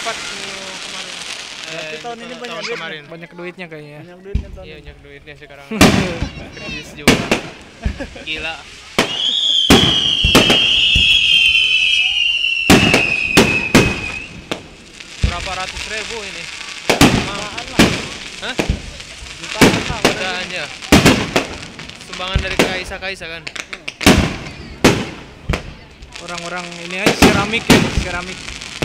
lipat kemarin. Tapi tahun ini banyak tahun duit, kemarin. Banyak duitnya kayaknya. banyak duitnya tahun Iya, ini. banyak duitnya sekarang. Krisis juga. Gila. Berapa ratus ribu ini? Jutaan lah. Hah? Jutaan lah. Jutaan ya. Sumbangan dari Kaisa kan? Orang-orang ini aja keramik ya, keramik.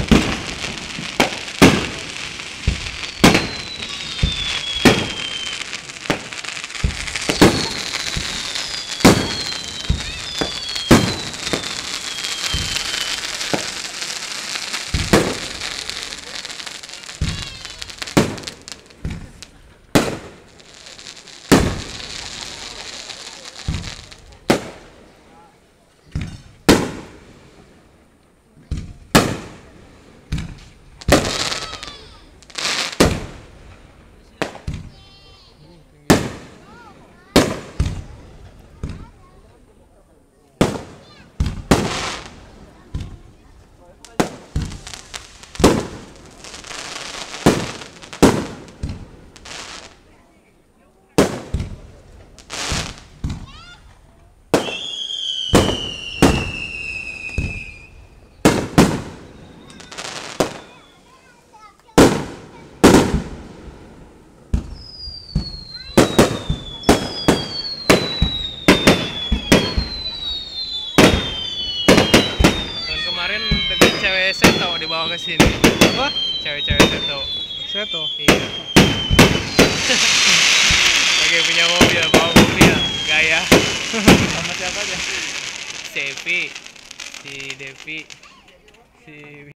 Tahun kemarin dengan cewek seto dibawa ke sini. Apa? Cewek-cewek seto. Seto. Iya. Lagi punya mobil, bawa mobil, gaya. Sama siapa aja? Si Evi, si Devi, si